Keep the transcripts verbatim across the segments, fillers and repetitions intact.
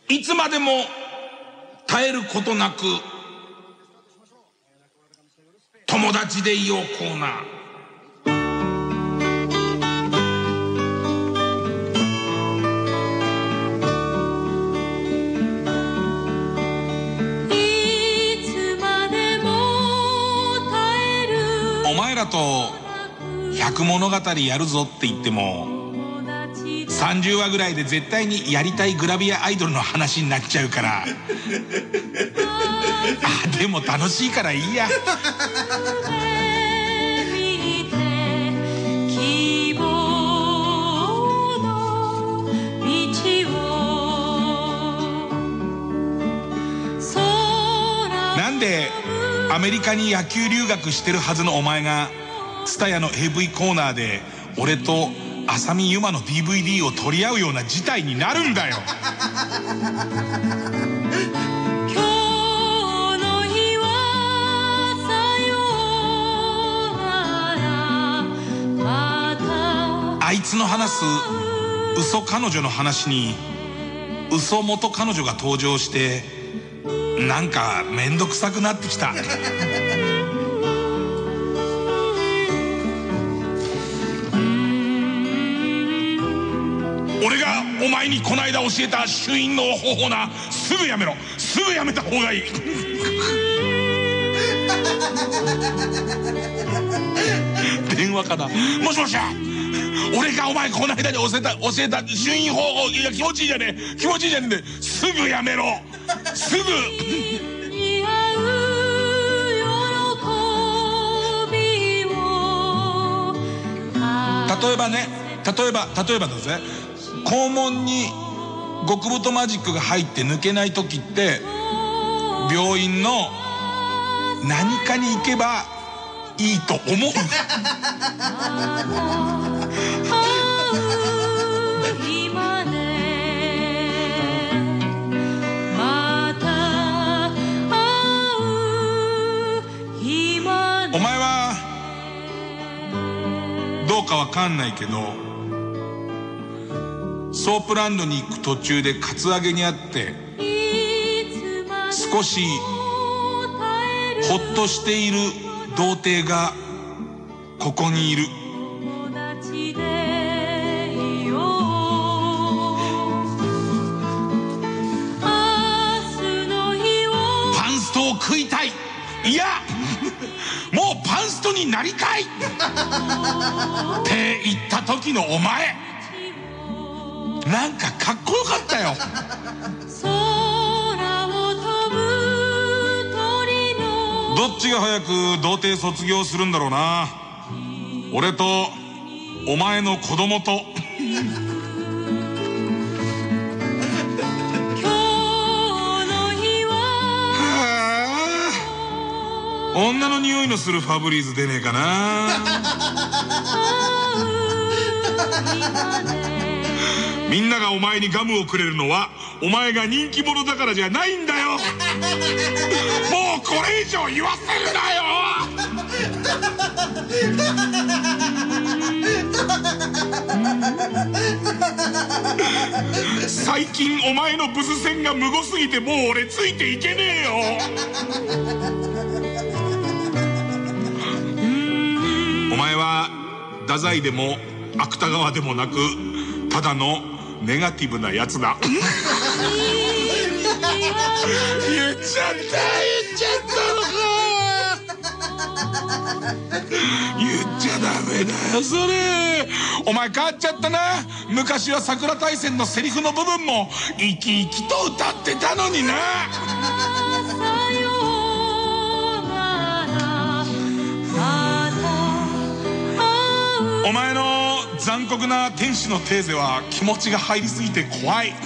いつまでも絶えることなく友達でいようコーナー。お前らと百物語やるぞって言ってもさんじゅうわぐらいで絶対にやりたいグラビアアイドルの話になっちゃうからあ、でも楽しいからいいや。なんでアメリカに野球留学してるはずのお前がツタヤの エーブイ コーナーで俺と浅見ゆまの ディーブイディー を取り合うような事態になるんだよ。あいつの話す嘘彼女の話に嘘元彼女が登場してなんかめんどくさくなってきた。俺がお前にこないだ教えた朱印の方法な、すぐやめろ、すぐやめた方がいい。電話かな。もしもし、俺がお前こないだに教えた教えた朱印方法、いや気持ちいいじゃねえ気持ちいいじゃねえんですぐやめろ、すぐ。例えばね、例えば例えばだぜ、肛門に極太マジックが入って抜けない時って病院の何かに行けばいいと思う。お前はどうかわかんないけどソープランドに行く途中でカツアゲにあって少しほっとしている童貞がここにいる。パンストを食いたい、いやもうパンストになりたいって言った時のお前、なんかかっこよかったよ。どっちが早く童貞卒業するんだろうな、俺とお前の子供と。女の匂いのするファブリーズ出ねえかな。みんながお前にガムをくれるのはお前が人気者だからじゃないんだよ。もうこれ以上言わせるなよ。最近お前のブス戦がむごすぎてもう俺ついていけねえよ。お前は太宰でも芥川でもなくただのネガティブなやつだ。言っちゃった言っちゃったのか。言っちゃダメだよそれ。お前変わっちゃったな。昔は桜大戦のセリフの部分も生き生きと歌ってたのにな。お前の残酷な天使のテーゼは気持ちが入りすぎて怖い。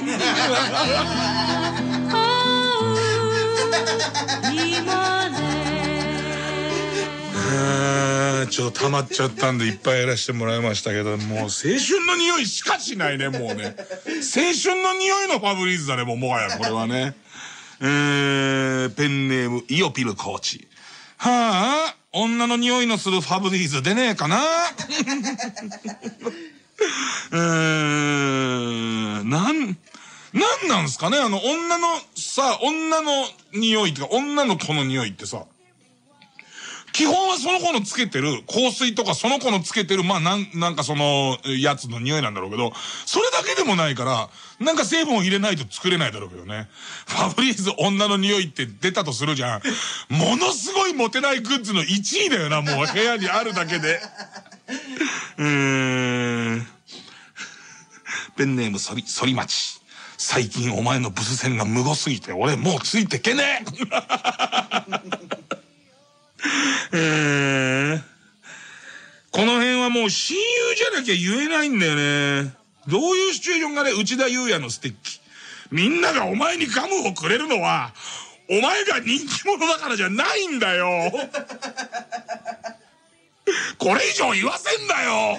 ちょっと溜まっちゃったんでいっぱいやらせてもらいましたけど、もう青春の匂いしかしないね。もうね青春の匂いのファブリーズだね、もうもはやこれはね。えー、ペンネームイオピルコーチ。はあ、女の匂いのするファブリーズ出ねえかな。うーん、なんなんなんすかねあの、女のさ、女の匂いってか、女の子の匂いってさ、基本はその子のつけてる香水とかその子のつけてる、まあなん、なんかその、やつの匂いなんだろうけど、それだけでもないから、なんか成分を入れないと作れないだろうけどね。ファブリーズ女の匂いって出たとするじゃん。ものすごいモテないグッズのいちいだよな、もう部屋にあるだけで。うーん。ペンネームそり、そりまち。最近お前のブス戦が無語すぎて、俺もうついてけねええー、この辺はもう親友じゃなきゃ言えないんだよね。どういうシチュエーションがね、内田裕也のステッキ。みんながお前にガムをくれるのは、お前が人気者だからじゃないんだよ。これ以上言わせんだよ。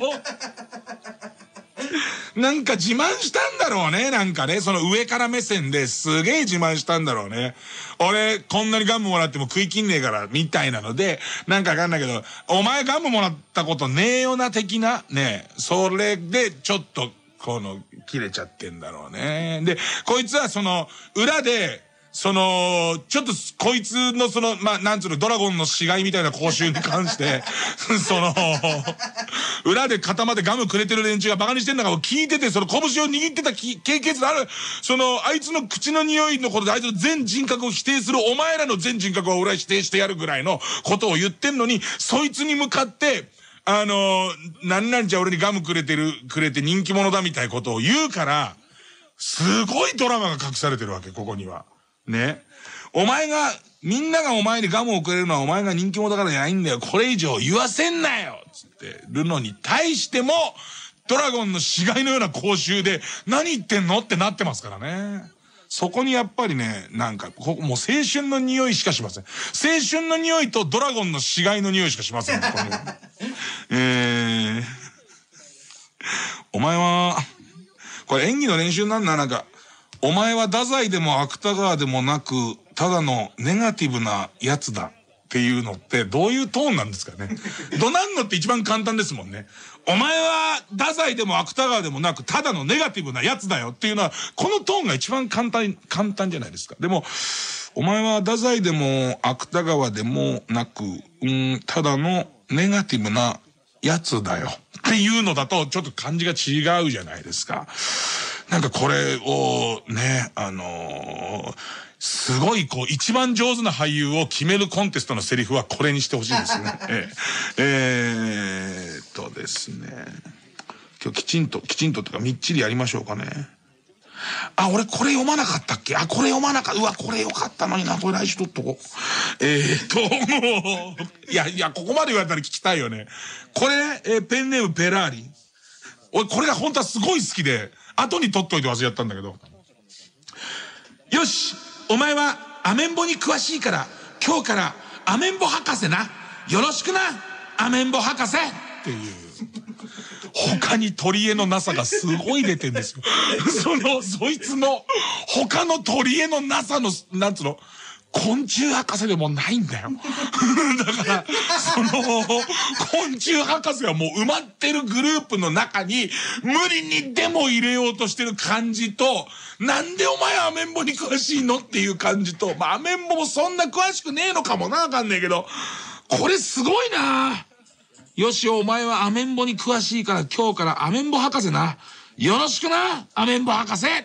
なんか自慢したんだろうね。なんかね、その上から目線ですげえ自慢したんだろうね。俺、こんなにガムもらっても食い切んねえから、みたいなので、なんかわかんないけど、お前ガムもらったことねえよな的な、ね、それでちょっと、この、切れちゃってんだろうね。で、こいつはその、裏で、その、ちょっと、こいつのその、まあ、なんつうの、ドラゴンの死骸みたいな講習に関して、その、裏で固まってガムくれてる連中がバカにしてんだから聞いてて、その拳を握ってた経験のある、その、あいつの口の匂いのことであいつの全人格を否定する、お前らの全人格を俺は否定してやるぐらいのことを言ってんのに、そいつに向かって、あの、なんなんじゃ俺にガムくれてる、くれて人気者だみたいなことを言うから、すごいドラマが隠されてるわけ、ここには。ね。お前が、みんながお前にガムをくれるのはお前が人気者だからじゃないんだよ。これ以上言わせんなよつってるのに対しても、ドラゴンの死骸のような講習で、何言ってんのってなってますからね。そこにやっぱりね、なんか、ここもう青春の匂いしかしません。青春の匂いとドラゴンの死骸の匂いしかしません。ここにえー、お前は、これ演技の練習なんだ、なんか、お前は太宰でも芥川でもなく、ただのネガティブなやつだっていうのってどういうトーンなんですかね。どなんのって一番簡単ですもんね。お前は太宰でも芥川でもなく、ただのネガティブなやつだよっていうのは、このトーンが一番簡単、簡単じゃないですか。でも、お前は太宰でも芥川でもなく、うん、ただのネガティブなやつだよっていうのだとちょっと感じが違うじゃないですか。なんかこれをね、あのー、すごいこう一番上手な俳優を決めるコンテストのセリフはこれにしてほしいですね。えー、えーっとですね。今日きちんと、きちんととかみっちりやりましょうかね。あ、俺これ読まなかったっけあ、これ読まなかった。うわ、これよかったのにな。これ来週取っとこう。えーっと、もう、いや、いや、ここまで言われたら聞きたいよね。これね、えー、ペンネームペラーリ。俺これが本当はすごい好きで、後に取っといて忘れちゃったんだけど。よしお前はアメンボに詳しいから、今日からアメンボ博士な。よろしくな、アメンボ博士っていう。他に取り柄のなさがすごい出てんですよ。その、そいつの、他の取り柄のなさの、なんつうの、昆虫博士でもないんだよ。だから、その、昆虫博士はもう埋まってるグループの中に、無理にでも入れようとしてる感じと、なんでお前アメンボに詳しいのっていう感じと、まあアメンボもそんな詳しくねえのかもな、わかんねえけど、これすごいな。よしお前はアメンボに詳しいから今日からアメンボ博士な。よろしくな、アメンボ博士。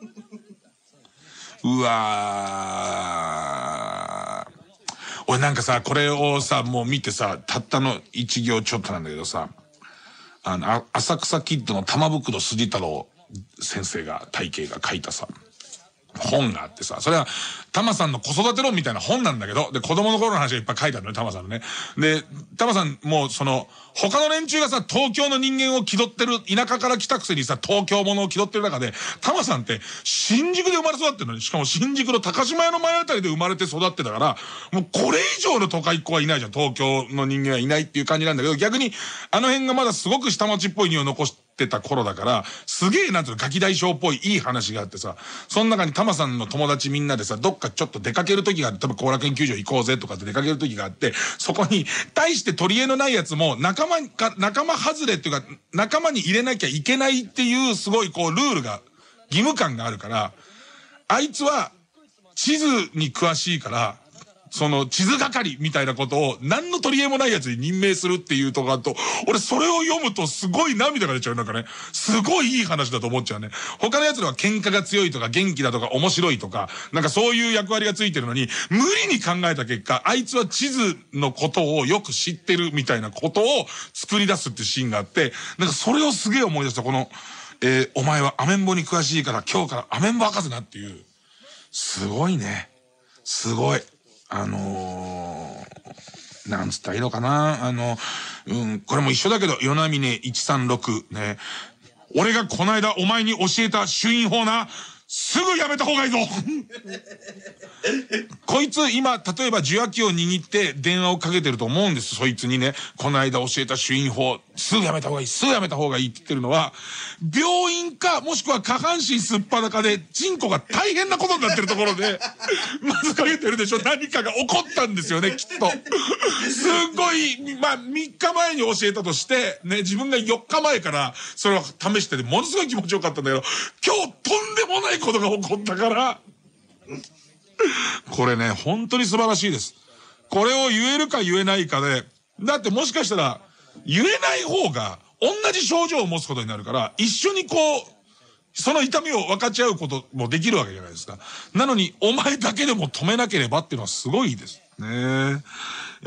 うわー。俺なんかさ、これをさ、もう見てさ、たったの一行ちょっとなんだけどさ、あの、あ浅草キッドの玉袋筋太郎先生が、体系が書いたさ、本があってさ、それは、タマさんの子育て論みたいな本なんだけど、で、子供の頃の話がいっぱい書いてあるのね、タマさんのね。で、タマさん、もうその、他の連中がさ、東京の人間を気取ってる、田舎から来たくせにさ、東京ものを気取ってる中で、タマさんって、新宿で生まれ育ってるのに、しかも新宿の高島屋の前あたりで生まれて育ってたから、もうこれ以上の都会っ子はいないじゃん、東京の人間はいないっていう感じなんだけど、逆に、あの辺がまだすごく下町っぽい匂いを残して、ってた頃だから、すげえなんていうのガキ大将っぽいいい話があってさ、その中にタマさんの友達みんなでさ、どっかちょっと出かける時があって、多分後楽園球場行こうぜとかって出かける時があって、そこに、大して取り柄のないやつも仲間か、仲間外れっていうか、仲間に入れなきゃいけないっていうすごいこうルールが義務感があるから、あいつは地図に詳しいから、その地図係みたいなことを何の取り柄もないやつに任命するっていうところと、俺それを読むとすごい涙が出ちゃう。なんかね、すごいいい話だと思っちゃうね。他のやつらは喧嘩が強いとか元気だとか面白いとか、なんかそういう役割がついてるのに、無理に考えた結果、あいつは地図のことをよく知ってるみたいなことを作り出すってシーンがあって、なんかそれをすげえ思い出した。この、えー、お前はアメンボに詳しいから今日からアメンボ博士なっていう。すごいね。すごい。あのー、なんつったらいいのかな。あの、うん、これも一緒だけど、与那峰いちさんろくね。俺がこの間お前に教えた朱印法な、すぐやめた方がいいぞこいつ今、例えば受話器を握って電話をかけてると思うんです。そいつにね、この間教えた朱印法、すぐやめた方がいい、すぐやめた方がいいって言ってるのは、病院か、もしくは下半身すっぱだかで、チンコが大変なことになってるところで、まずかけてるでしょ。何かが起こったんですよね、きっと。すごい、まあ、みっかまえに教えたとして、ね、自分がよっかまえからそれを試してて、ものすごい気持ちよかったんだけど、今日とんでもないことが起こったから、これね、本当に素晴らしいです。これを言えるか言えないかで、だってもしかしたら、言えない方が同じ症状を持つことになるから、一緒にこう、その痛みを分かち合うこともできるわけじゃないですか。なのに、お前だけでも止めなければっていうのはすごいですね。え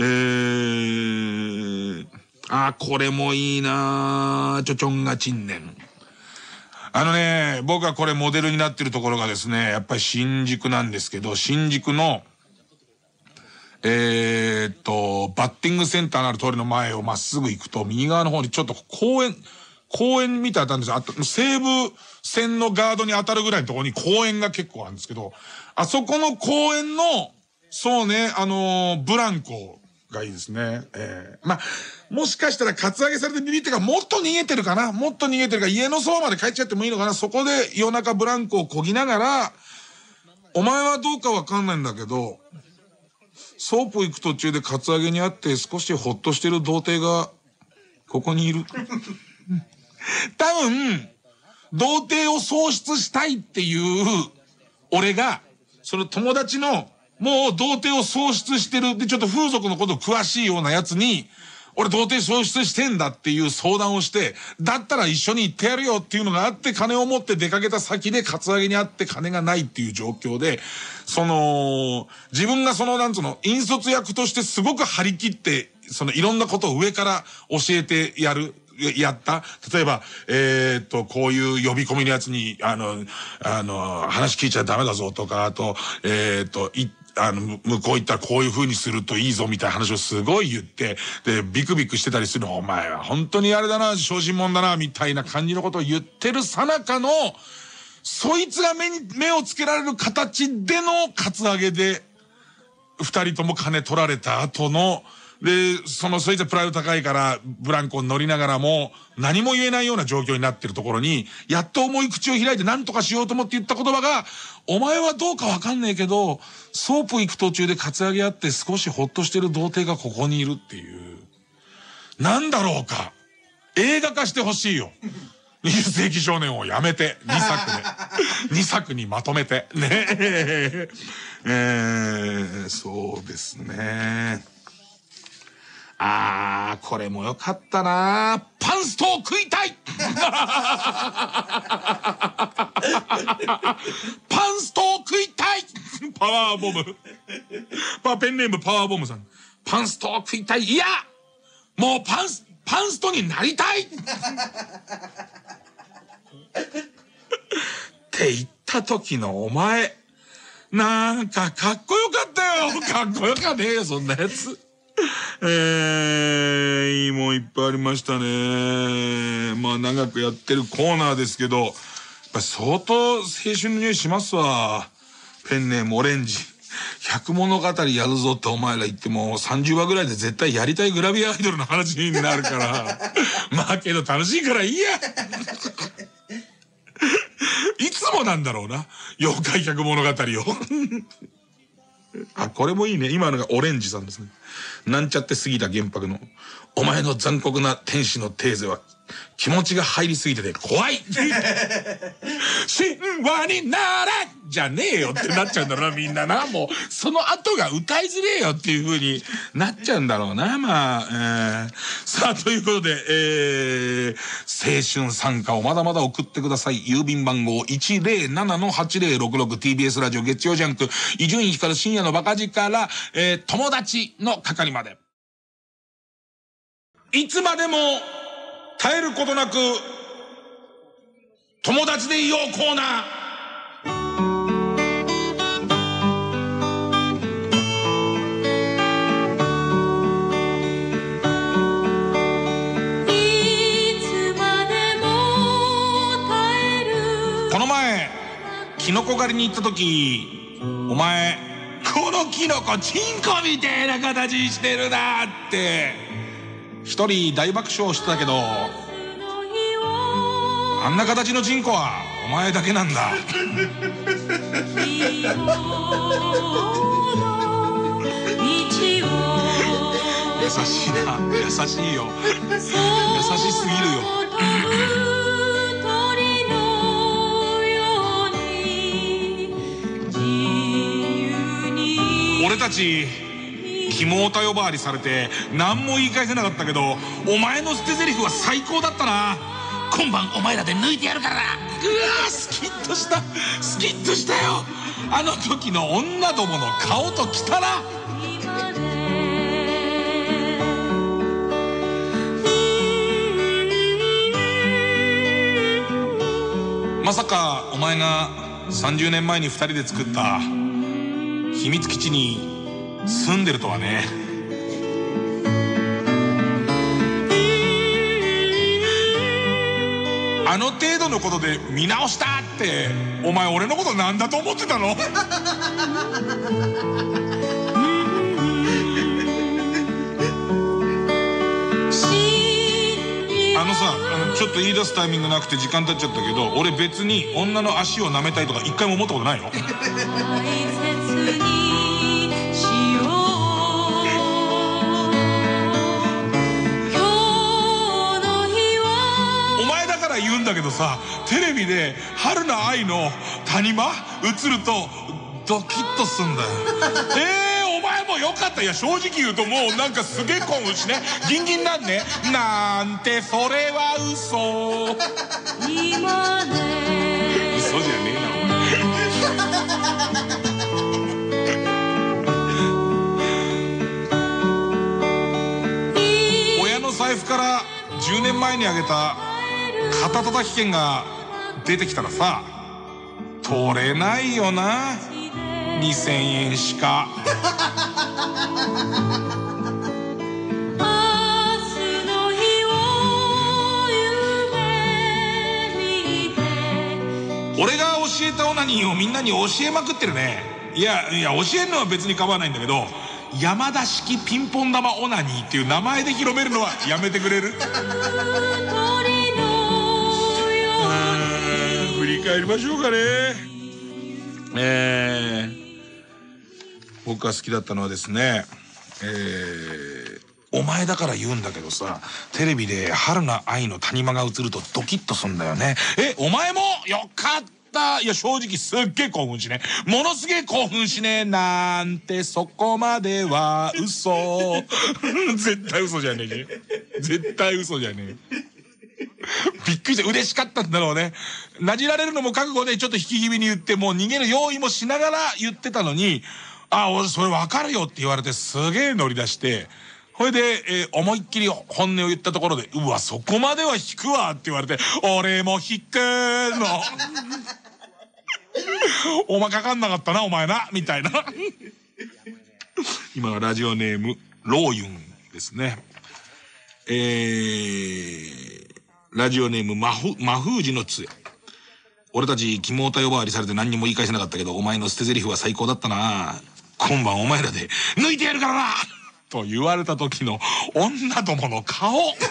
ー、あ、これもいいなぁ。ちょちょんが陳年。あのね、僕はこれモデルになってるところがですね、やっぱり新宿なんですけど、新宿の、えーっと、バッティングセンターのある通りの前をまっすぐ行くと、右側の方にちょっと公園、公園みたいなのあったんですよ。あと、西武線のガードに当たるぐらいのところに公園が結構あるんですけど、あそこの公園の、そうね、あのー、ブランコがいいですね。えー、まあ、もしかしたらカツアゲされてビビってか、もっと逃げてるかなもっと逃げてるか、家のそばまで帰っちゃってもいいのかな。そこで夜中ブランコを漕ぎながら、お前はどうかわかんないんだけど、ソープ行く途中でカツアゲにあって少しホッとしてる童貞が、ここにいる。多分、童貞を喪失したいっていう、俺が、その友達の、もう童貞を喪失してる、で、ちょっと風俗のこと詳しいようなやつに、俺童貞喪失してんだっていう相談をして、だったら一緒に行ってやるよっていうのがあって、金を持って出かけた先でカツアゲにあって金がないっていう状況で、その、自分がその、なんつうの、引率役としてすごく張り切って、そのいろんなことを上から教えてやる。やった。例えば、えー、っと、こういう呼び込みのやつに、あの、あの、話聞いちゃダメだぞとか、あと、えー、っと、い、あの、向こう行ったらこういう風にするといいぞみたいな話をすごい言って、で、ビクビクしてたりするの、お前は本当にあれだな、小心者だな、みたいな感じのことを言ってるさなかの、そいつが目に、目をつけられる形でのカツアゲで、二人とも金取られた後の、で、その、そいつはプライド高いから、ブランコに乗りながらも、何も言えないような状況になってるところに、やっと重い口を開いて何とかしようと思って言った言葉が、お前はどうかわかんねえけど、ソープ行く途中でカツアゲあって少しホッとしてる童貞がここにいるっていう。なんだろうか。映画化してほしいよ。にじゅっ世紀少年をやめて、にさくで。にさくにまとめて。ねえ。えー、そうですね。あー、これもよかったな。パンストを食いたいパンストを食いたいパワーボム。パペンネームパワーボムさん。パンストを食いたい。いやもうパンス、パンストになりたいって言った時のお前。なんかかっこよかったよ。かっこよかねえよ、そんなやつ。えー、いいもんいっぱいありましたね。まあ長くやってるコーナーですけど、やっぱ相当青春の匂いしますわ。ペンネームオレンジ。百物語やるぞってお前ら言ってもさんじゅうわぐらいで絶対やりたいグラビアアイドルの話になるから。まあけど楽しいからいいや。いつもなんだろうな。妖怪百物語を。あ、これもいいね。今のがオレンジさんですね。なんちゃって過ぎた玄白の。お前の残酷な天使のテーゼは気持ちが入りすぎてて怖い神話になれじゃねえよってなっちゃうんだろうな、みんなな。もう、その後が歌いづれえよっていう風になっちゃうんだろうな、まあ。えー、さあ、ということで、えー、青春参加をまだまだ送ってください。郵便番号 いちぜろななのはちぜろろくろく ティービーエス ラジオ月曜ジャンク伊集院光深夜のバカ力、えー、友達の係まで。いつまでも絶えることなく友達でいようコーナー。この前キノコ狩りに行った時、お前このキノコチンコみたいな形してるなって一人大爆笑してたけど、あんな形のチンコはお前だけなんだ。優しいな、優しいよ、優しすぎるよ。俺たちキモータ呼ばわりされて何も言い返せなかったけど、お前の捨て台詞は最高だったな。今晩お前らで抜いてやるからな。うわー、スキッとした、スキッとしたよ。あの時の女どもの顔ときたら。まさかお前がさんじゅうねんまえにふたりで作った秘密基地に住んでるとはね。あの程度のことで見直したって、お前俺のことなんだと思ってたの？あのさ、あのちょっと言い出すタイミングなくて時間経っちゃったけど、俺別に女の足を舐めたいとか一回も思ったことないよ。言うんだけどさ、テレビで春菜愛の谷間映るとドキッとすんだよ。えー、お前もよかった。いや正直言うともうなんかすげえ興奮しね、ギンギンなんね。なんてそれは嘘、今ね嘘じゃねえなお前。親の財布からじゅうねんまえにあげた肩叩き券が出てきたらさ、取れないよな、にせんえんしか。俺が教えたオナニーをみんなに教えまくってるね。いやいや、教えるのは別に構わないんだけど、山田式ピンポン玉オナニーっていう名前で広めるのはやめてくれる？振り返りましょうかね。えー、僕が好きだったのはですね、えー、お前だから言うんだけどさ、テレビで春菜愛の谷間が映るとドキッとすんだよね。え、お前もよかった。いや正直すっげえ興奮しね、ものすげえ興奮しね、なんてそこまでは嘘。絶対嘘じゃねえ。絶対嘘じゃねえ。びっくりして嬉しかったんだろうね。なじられるのも覚悟でちょっと引き気味に言って、もう逃げる用意もしながら言ってたのに、あ、俺それ分かるよって言われてすげえ乗り出して、ほいで、えー、思いっきり本音を言ったところで、うわそこまでは引くわって言われて、俺も引くの。お前かかんなかったなお前なみたいな。今はラジオネームローユンですね。えー、ラジオネームマフマフージの杖。俺たちキモータ呼ばわりされて何にも言い返せなかったけど、お前の捨て台詞は最高だったな。今晩お前らで抜いてやるからなと言われた時の女どもの顔。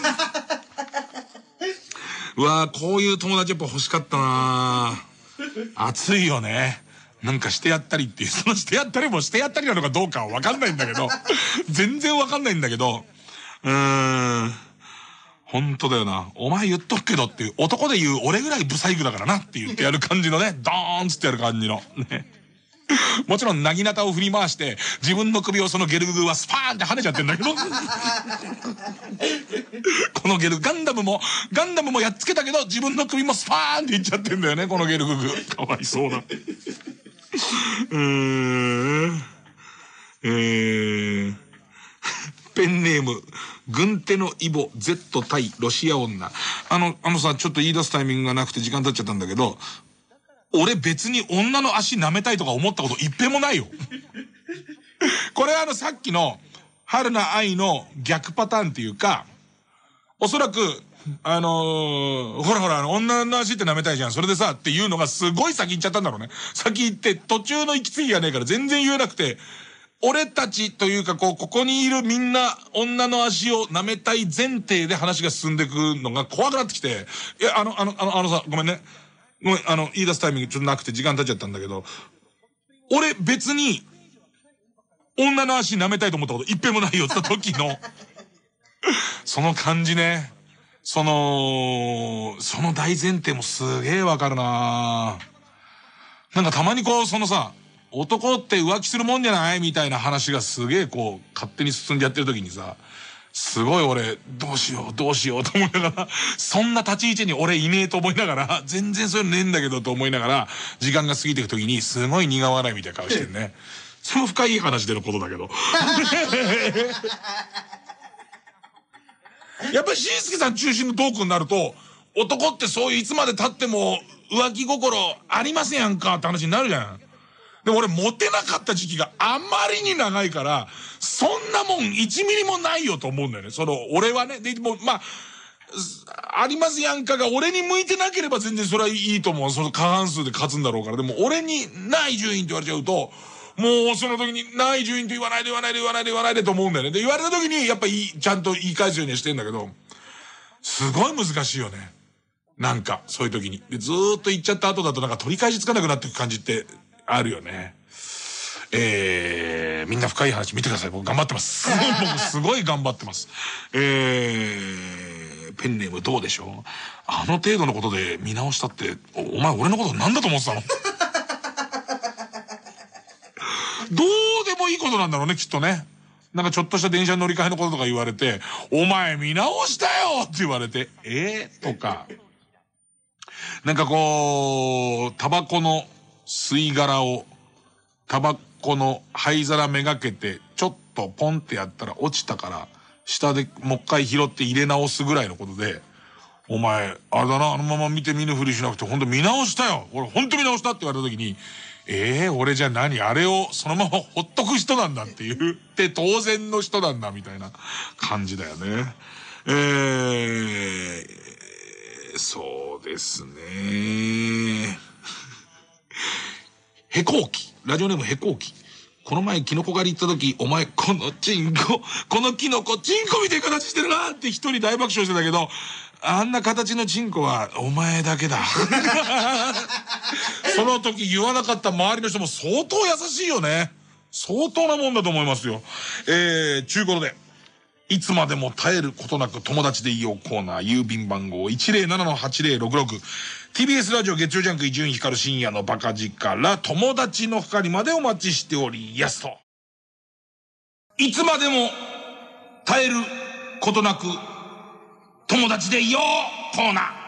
うわー、こういう友達やっぱ欲しかったな。熱いよね。なんかしてやったりっていう、そのしてやったりもしてやったりなのかどうかは分かんないんだけど全然分かんないんだけど、うーん、 ほんとだよな。お前言っとくけどっていう、男で言う俺ぐらいブサイクだからなって言ってやる感じのね、ドーンつってやる感じの。ね。もちろん、なぎなたを振り回して、自分の首をそのゲルググはスパーンって跳ねちゃってんだけど。このゲル、ガンダムも、ガンダムもやっつけたけど、自分の首もスパーンっていっちゃってんだよね、このゲルググ。かわいそうな。うーん。えー。ペンネーム、軍手のイボ Z 対ロシア女。あの、あのさ、ちょっと言い出すタイミングがなくて時間経っちゃったんだけど、俺別に女の足舐めたいとか思ったこと一遍もないよ。これはあのさっきの春菜愛の逆パターンっていうか、おそらく、あのー、ほらほら、あの女の足って舐めたいじゃん。それでさ、っていうのがすごい先行っちゃったんだろうね。先行って途中の行き継ぎがねえから全然言えなくて、俺たちというかこう、ここにいるみんな女の足を舐めたい前提で話が進んでくのが怖くなってきて、いや、あの、あの、あの、あのさ、ごめんね。ごめん、あの、言い出すタイミングちょっとなくて時間経っちゃったんだけど、俺別に、女の足舐めたいと思ったこと一遍もないよって時の、その感じね。その、その大前提もすげえわかるななんかたまにこう、そのさ、男って浮気するもんじゃないみたいな話がすげえこう、勝手に進んでやってる時にさ、すごい俺、どうしよう、どうしようと思いながら、そんな立ち位置に俺いねえと思いながら、全然そういうのねえんだけどと思いながら、時間が過ぎていく時に、すごい苦笑いみたいな顔してるね。その深い話でのことだけど。やっぱりしんすけさん中心のトークになると、男ってそういういつまで経っても浮気心ありませんやんかって話になるじゃん。でも俺モテなかった時期があまりに長いから、そんなもんいちミリもないよと思うんだよね。その、俺はね。で、もまあ、ありますやんかが俺に向いてなければ全然それはいいと思う。その過半数で勝つんだろうから。でも俺にない順位って言われちゃうと、もうその時にない順位と言わないで言わないで言わないで言わないでと思うんだよね。で、言われた時にやっぱりちゃんと言い返すようにはしてんだけど、すごい難しいよね。なんか、そういう時に。で、ずーっと言っちゃった後だとなんか取り返しつかなくなっていく感じってあるよね。えー、みんな深い話見てください。僕頑張ってます。僕すごい頑張ってます。えー、ペンネームどうでしょう？あの程度のことで見直したって、お, お前俺のことなんだと思ってたの？どうでもいいことなんだろうね、きっとね。なんかちょっとした電車乗り換えのこととか言われて、お前見直したよって言われて、えー、とか。なんかこう、タバコの吸い殻を、タバコの灰皿めがけて、ちょっとポンってやったら落ちたから、下でもう一回拾って入れ直すぐらいのことで、お前、あれだな、あのまま見て見ぬふりしなくて、ほんと見直したよ。俺ほんと見直したって言われた時に、ええー、俺じゃ何あれをそのままほっとく人なんだって言って当然の人なんだみたいな感じだよね。えー、そうですね。へこうき。ラジオネームへこうき。この前キノコ狩り行った時、お前このチンコ、このキノコチンコみたいな形してるなって一人大爆笑してたけど、あんな形のチンコはお前だけだ。その時言わなかった周りの人も相当優しいよね。相当なもんだと思いますよ。えー、ちゅうことで、いつまでも絶えることなく友達でいようコーナー、郵便番号 いちまるななのはちまるろくろく。ティービーエス ラジオ月曜ジャンク伊集院光深夜のバカ力、友達の係までお待ちしておりやすと。いつまでも絶えることなく友達でいようコーナー。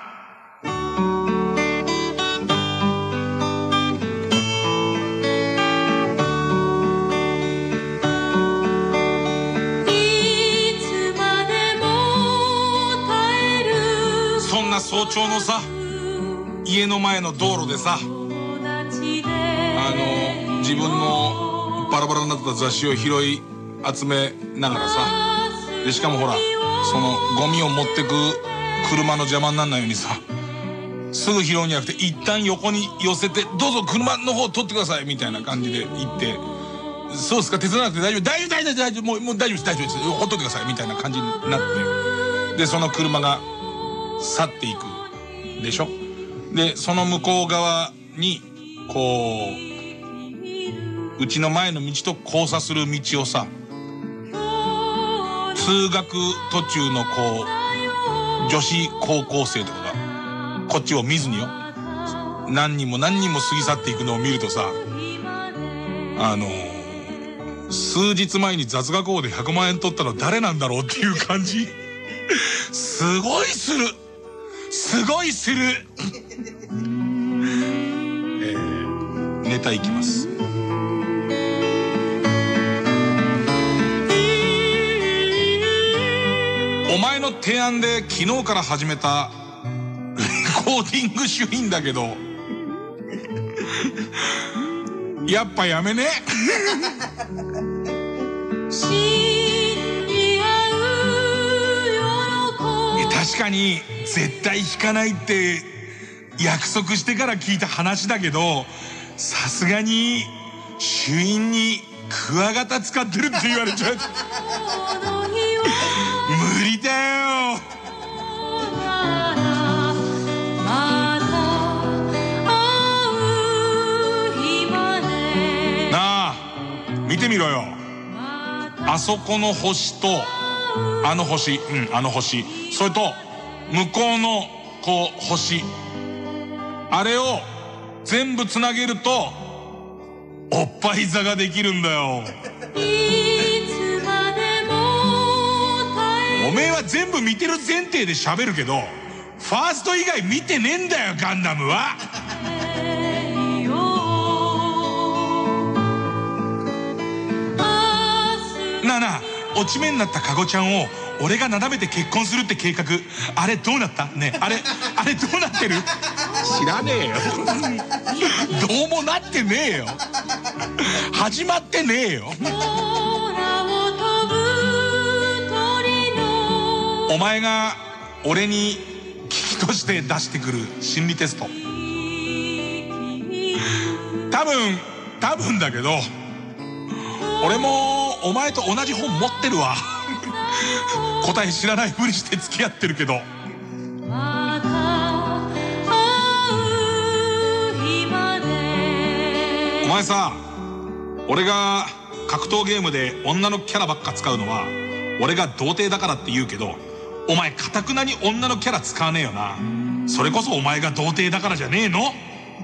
そんな早朝のさ、家の前の道路でさ、あの自分のバラバラになった雑誌を拾い集めながらさ、でしかもほらそのゴミを持ってく車の邪魔にならないようにさ、すぐ拾うんじゃなくて一旦横に寄せて、どうぞ車の方取ってくださいみたいな感じで言って、そうですか、手伝わなくて大丈夫大丈夫大丈夫大丈夫もうもう大丈夫です大丈夫ですほっといてくださいみたいな感じになって、でその車が去っていくでしょ。でその向こう側にこううちの前の道と交差する道をさ、通学途中のこう女子高校生とかが、こっちを見ずによ。何人も何人も過ぎ去っていくのを見るとさ、あのー、数日前に雑学王でひゃくまんえん取ったの誰なんだろうっていう感じ。すごいする。すごいする。えー、ネタいきます。お前の提案で昨日から始めたレコーディング主義だけど、やっぱやめね。確かに絶対弾かないって約束してから聞いた話だけど、さすがに主因にクワガタ使ってるって言われちゃう。無理だよ。なあ、見てみろよ。あそこの星とあの星、うん、あの星、それと向こうのこう星、あれを全部つなげるとおっぱい座ができるんだよ。おめえは全部見てる前提で喋るけど、ファースト以外見てねえんだよ、ガンダムは。なあなあ、落ち目になったカゴちゃんを俺がなだめて結婚するって計画、あれどうなったね。あれあれどうなってる？知らねえよ。どうもなってねえよ。始まってねえよ。お前が俺に危機として出してくる心理テスト、多分多分だけど俺もお前と同じ本持ってるわ。答え知らないふりして付き合ってるけど、お前さ、俺が格闘ゲームで女のキャラばっか使うのは俺が童貞だからって言うけど、お前堅くなに女のキャラ使わねえよな。それこそお前が童貞だからじゃねえの？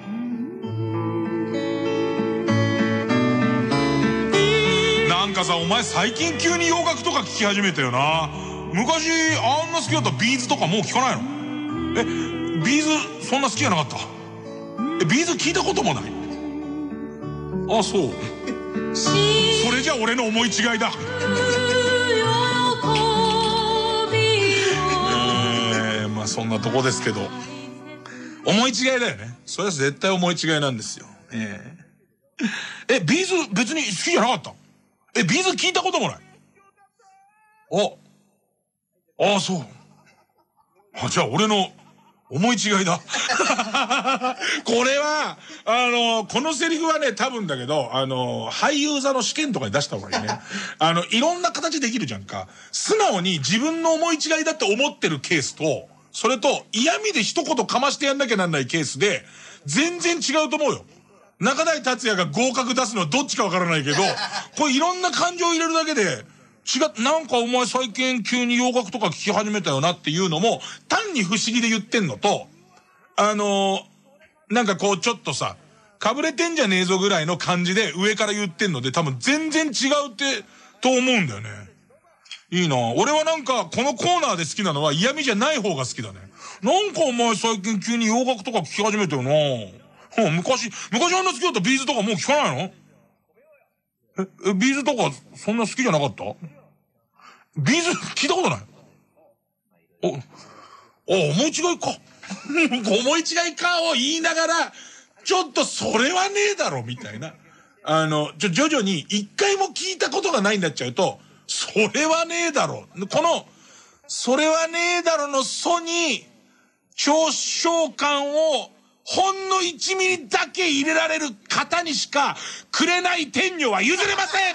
なんかさ、お前最近急に洋楽とか聞き始めたよな。昔あんな好きだったビーズとかもう聞かないの？え、ビーズそんな好きじゃなかった？え、ビーズ聞いたこともない？あ、そう。それじゃ俺の思い違いだ。えー、まあそんなとこですけど、思い違いだよね。それは絶対思い違いなんですよ。えー、え、ビーズ別に好きじゃなかった？え、ビーズ聞いたこともない？あ、ああ、そう。あ、じゃあ俺の思い違いだ。これは、あの、このセリフはね、多分だけど、あの、俳優座の試験とかに出した方がいいね。あの、いろんな形できるじゃんか。素直に自分の思い違いだって思ってるケースと、それと嫌味で一言かましてやんなきゃなんないケースで、全然違うと思うよ。中台達也が合格出すのはどっちかわからないけど、これいろんな感情を入れるだけで、違っ、なんかお前最近急に洋楽とか聞き始めたよなっていうのも、単に不思議で言ってんのと、あのー、なんかこうちょっとさ、かぶれてんじゃねえぞぐらいの感じで上から言ってんので、多分全然違うって、と思うんだよね。いいな。俺はなんかこのコーナーで好きなのは嫌味じゃない方が好きだね。なんかお前最近急に洋楽とか聞き始めたよな。うん、昔、昔あんな好きだったビーズとかもう聞かないの？え、え、ビーズとかそんな好きじゃなかった？ビーズ聞いたことない？お、お、思い違いか。思い違いかを言いながら、ちょっとそれはねえだろ、みたいな。あの、ちょ、徐々に一回も聞いたことがないんだっちゃうと、それはねえだろ。この、それはねえだろの素に、嘲笑感を、ほんのいちミリだけ入れられる方にしかくれない天女は譲れません。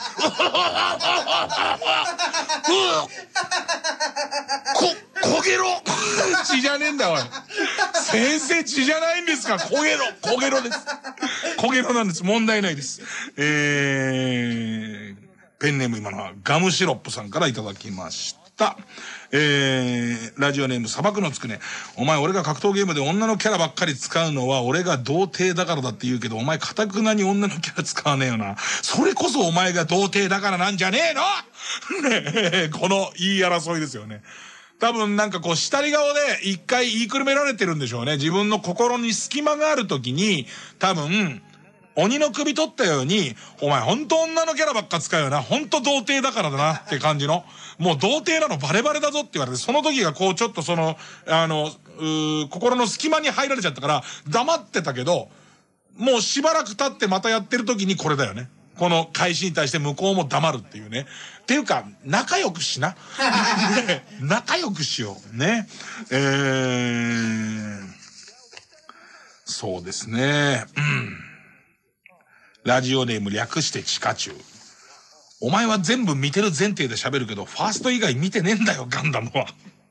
こ、こげろ。血じゃねえんだおい。先生血じゃないんですか。こげろ。こげろです。こげろなんです。問題ないです。えー、ペンネーム今のはガムシロップさんからいただきました。 た。えー、ラジオネーム砂漠のつくね。お前俺が格闘ゲームで女のキャラばっかり使うのは俺が童貞だからだって言うけど、お前堅くなに女のキャラ使わねえよな。それこそお前が童貞だからなんじゃねえのねえ、この言い争いですよね。多分なんかこう下り顔で一回言いくるめられてるんでしょうね。自分の心に隙間があるときに、多分、鬼の首取ったように、お前ほんと女のキャラばっか使うよな。ほんと童貞だからだなって感じの。もう童貞なのバレバレだぞって言われて、その時がこうちょっとその、あの、うー心の隙間に入られちゃったから黙ってたけど、もうしばらく経ってまたやってる時にこれだよね。この開始に対して向こうも黙るっていうね。っていうか、仲良くしな。仲良くしよう。ね。えー、そうですね。うん。ラジオネーム略して地下中。お前は全部見てる前提で喋るけど、ファースト以外見てねえんだよ、ガンダムは。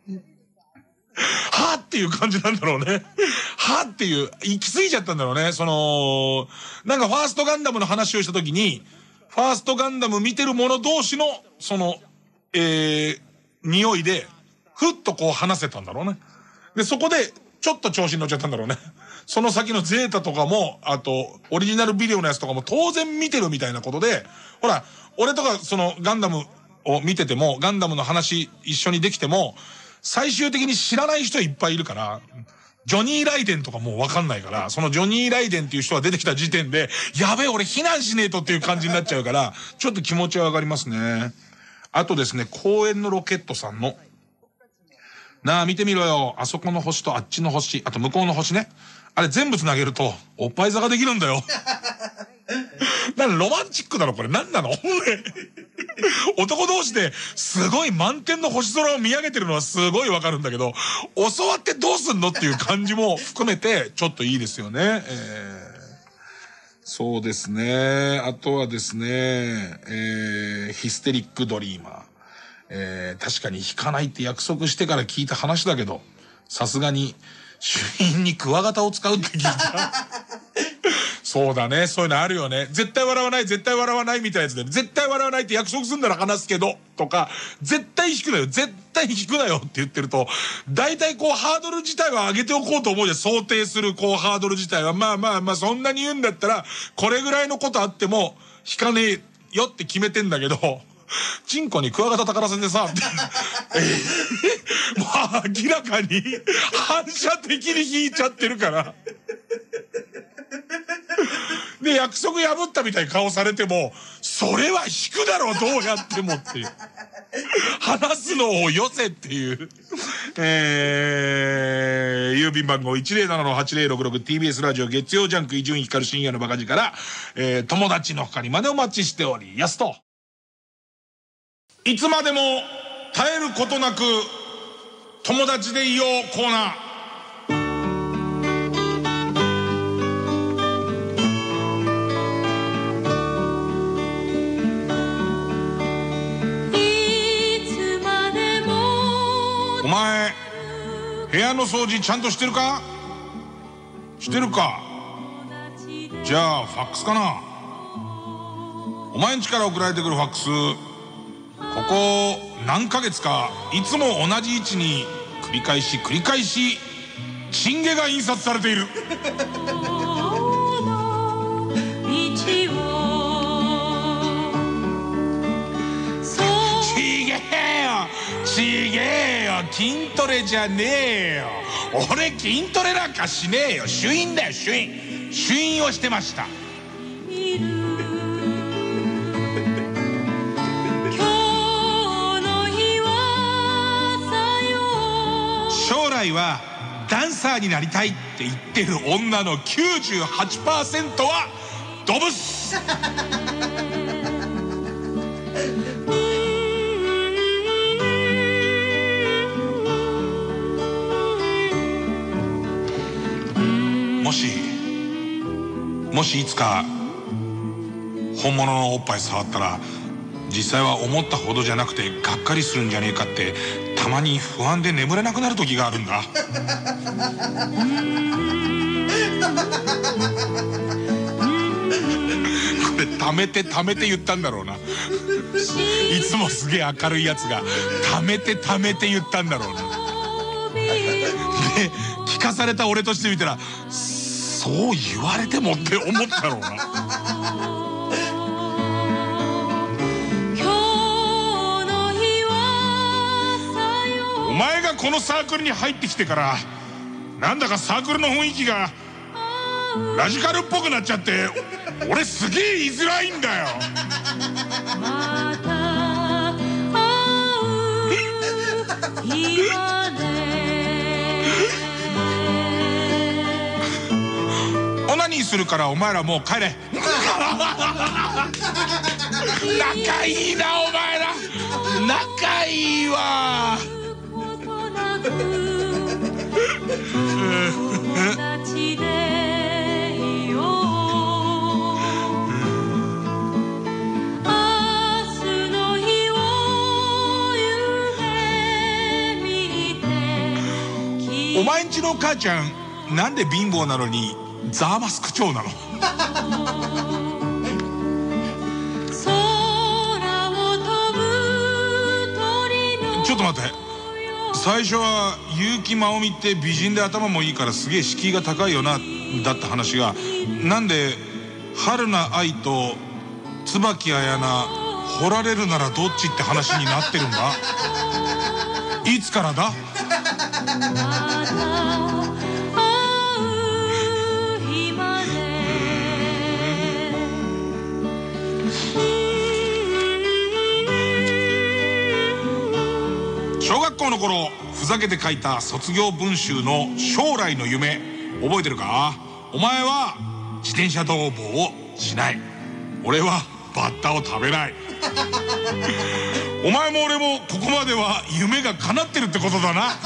はぁっていう感じなんだろうね。はぁっていう、行き過ぎちゃったんだろうね。その、なんかファーストガンダムの話をしたときに、ファーストガンダム見てる者同士の、その、えー、匂いで、ふっとこう話せたんだろうね。で、そこで、ちょっと調子に乗っちゃったんだろうね。その先のゼータとかも、あと、オリジナルビデオのやつとかも当然見てるみたいなことで、ほら、俺とかそのガンダムを見てても、ガンダムの話一緒にできても、最終的に知らない人いっぱいいるから、ジョニー・ライデンとかもうわかんないから、そのジョニー・ライデンっていう人が出てきた時点で、やべえ俺避難しねえとっていう感じになっちゃうから、ちょっと気持ちはわかりますね。あとですね、公園のロケットさんの、なあ見てみろよ、あそこの星とあっちの星、あと向こうの星ね。あれ全部繋げると、おっぱい座ができるんだよ。なんロマンチックだろこれ。なんなの男同士ですごい満天の星空を見上げてるのはすごいわかるんだけど、教わってどうすんのっていう感じも含めてちょっといいですよね。えー、そうですね。あとはですね、えー、ヒステリックドリーマー。えー、確かに弾かないって約束してから聞いた話だけど、さすがに主因にクワガタを使うって聞いた。そうだね。そういうのあるよね。絶対笑わない、絶対笑わないみたいなやつで、絶対笑わないって約束すんなら話すけど、とか、絶対弾くなよ、絶対弾くなよって言ってると、大体こうハードル自体は上げておこうと思うじゃん。想定するこうハードル自体は。まあまあまあ、そんなに言うんだったら、これぐらいのことあっても、弾かねえよって決めてんだけど、チンコにクワガタたからせてさ、もう明らかに反射的に引いちゃってるから。で、約束破ったみたいに顔されても、それは引くだろう、どうやってもっていう。話すのをよせっていう。えー、郵便番号 いちゼロななのはちゼロろくろく ティービーエス ラジオ月曜ジャンク伊集院光深夜のバカ力から、えー、友達の他にまでお待ちしておりやすと。いつまでも絶えることなく友達でいようコーナー。お前部屋の掃除ちゃんとしてるか？してるか？じゃあファックスかな。お前ん家から送られてくるファックス、ここ何ヶ月かいつも同じ位置に繰り返し繰り返しチンゲが印刷されている。ちげえよちげえよ、筋トレじゃねえよ。俺筋トレなんかしねえよ。主飲だよ、主飲。主飲をしてました。将来はダンサーになりたいって言ってる女の きゅうじゅうはちパーセント はドブス。もしもしいつか本物のおっぱい触ったら実際は思ったほどじゃなくてがっかりするんじゃねえかってたまに不安で眠れなくなる時があるんだ。これ貯めて貯めて言ったんだろうな。いつもすげえ明るいやつが貯めて貯めて言ったんだろうな。で聞かされた俺としてみたら、そう言われてもって思ったろうな。お前がこのサークルに入ってきてからなんだかサークルの雰囲気がラジカルっぽくなっちゃって俺すげえ言いづらいんだよ。オナニーするからお前らもう帰れ。仲いいなお前ら、仲いいわ。お前んちの母ちゃんなんで貧乏なのにザーマスク長なの？ちょっと待って、最初は結城まおみって美人で頭もいいからすげえ敷居が高いよなだった話が、なんで春菜愛と椿彩菜掘られるならどっちって話になってるんだ？いつからだ？小学校の頃ふざけて書いた卒業文集の将来の夢覚えてるか？お前は自転車泥棒をしない、俺はバッタを食べない。お前も俺もここまでは夢が叶ってるってことだな。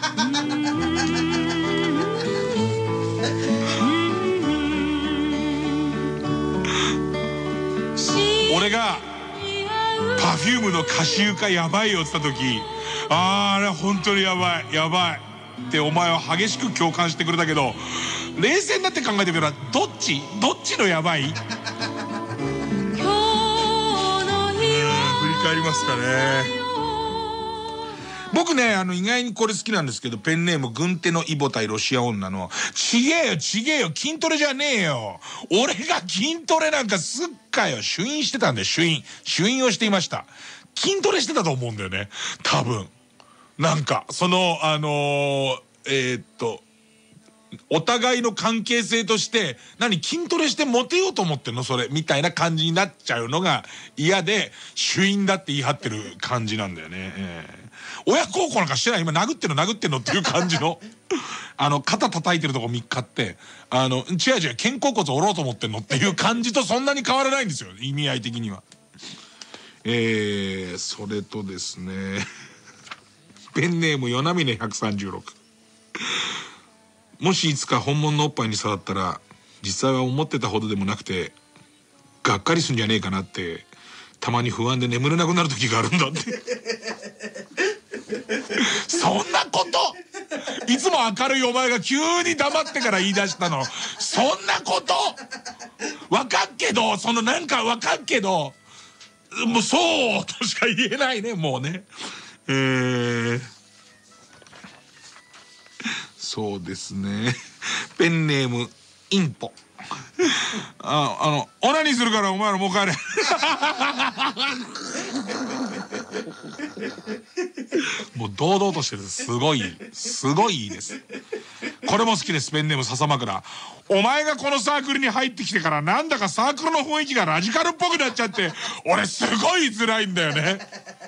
俺がパフュームの歌集かやばいよって言った時、あーあれ本当にやばいやばいってお前は激しく共感してくれたけど、冷静になって考えてみたらどっちどっちのやばい？うん、振り返りますかね。僕ね、あの意外にこれ好きなんですけど、ペンネーム軍手のイボ対ロシア女の、ちげえよちげえよ筋トレじゃねえよ、俺が筋トレなんかすっかよ。主飲してたんで、主飲主飲をしていました。筋トレしてたと思うんだよね多分。なんかそのあのー、えー、っとお互いの関係性として何筋トレしてモテようと思ってんのそれみたいな感じになっちゃうのが嫌で、主飲だって言い張ってる感じなんだよね、えー、親孝行なんかしてない、今殴ってんの殴ってんのっていう感じのあの肩叩いてるとこみっかってあの違う違う肩甲骨折ろうと思ってんのっていう感じとそんなに変わらないんですよ、意味合い的には。えー、それとですねペンネーム与那嶺ひゃくさんじゅうろく、もしいつか本物のおっぱいに触ったら実際は思ってたほどでもなくてがっかりすんじゃねえかなってたまに不安で眠れなくなる時があるんだってそんなこといつも明るいお前が急に黙ってから言い出したの、そんなことわかっけど、そのなんかわかっけどもうそうとしか言えないね、もうね。えー、そうですね。ペンネームインポ。あ、あのオナニーするからお前らもう帰れ。もう堂々としてる、すごいすごいいいです。これも好きです。ペンネーム笹枕。お前がこのサークルに入ってきてからなんだかサークルの雰囲気がラジカルっぽくなっちゃって俺すごい辛いんだよね。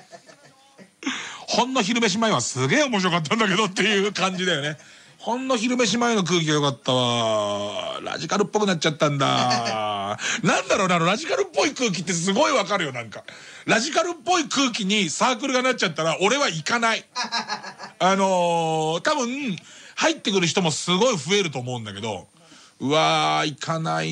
ほんの昼飯前はすげえ面白かったんだけどっていう感じだよね。ほんの昼飯前の空気が良かったわ。ラジカルっぽくなっちゃったんだ。なんだろうな、あのラジカルっぽい空気ってすごいわかるよ。なんかラジカルっぽい空気にサークルがなっちゃったら俺は行かない。あのー、多分入ってくる人もすごい増えると思うんだけど、うわー行かない